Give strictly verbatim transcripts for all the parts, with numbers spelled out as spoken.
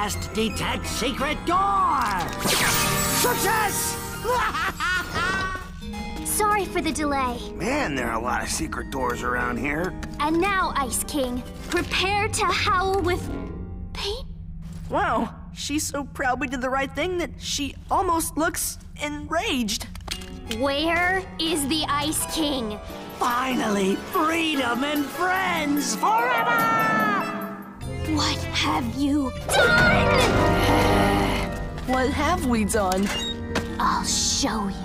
last detect secret door! Success! Sorry for the delay. Man, there are a lot of secret doors around here. And now, Ice King, prepare to howl with pain. Wow, she's so proud we did the right thing that she almost looks enraged. Where is the Ice King? Finally, freedom and friends forever! What have you done? What have we done? I'll show you.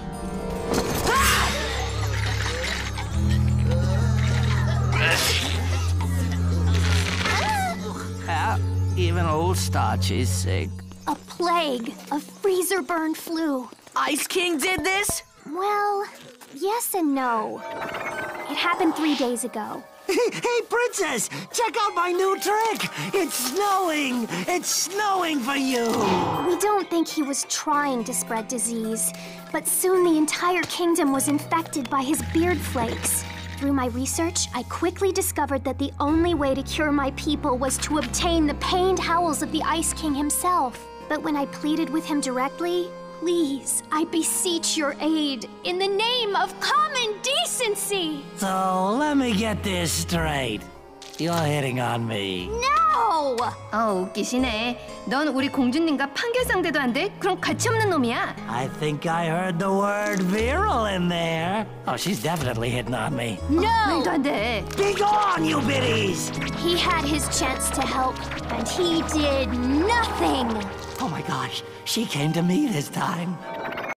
Uh, even old Starch is sick. A plague, a freezer burn flu. Ice King did this? Well, yes and no. It happened three days ago. Hey, Princess, check out my new trick! It's snowing! It's snowing for you! We don't think he was trying to spread disease, but soon the entire kingdom was infected by his beard flakes. Through my research, I quickly discovered that the only way to cure my people was to obtain the pained howls of the Ice King himself. But when I pleaded with him directly, please, I beseech your aid in the name of common decency. So, let me get this straight. You're hitting on me. No! 어, 웃기시네. 넌 우리 공주님과 판결 상대도 안 돼? 그럼 가치 없는 놈이야. I think I heard the word virile in there. Oh, she's definitely hitting on me. No! 말도 안 돼. Be gone, you biddies! He had his chance to help, and he did nothing. Oh my gosh, she came to me this time.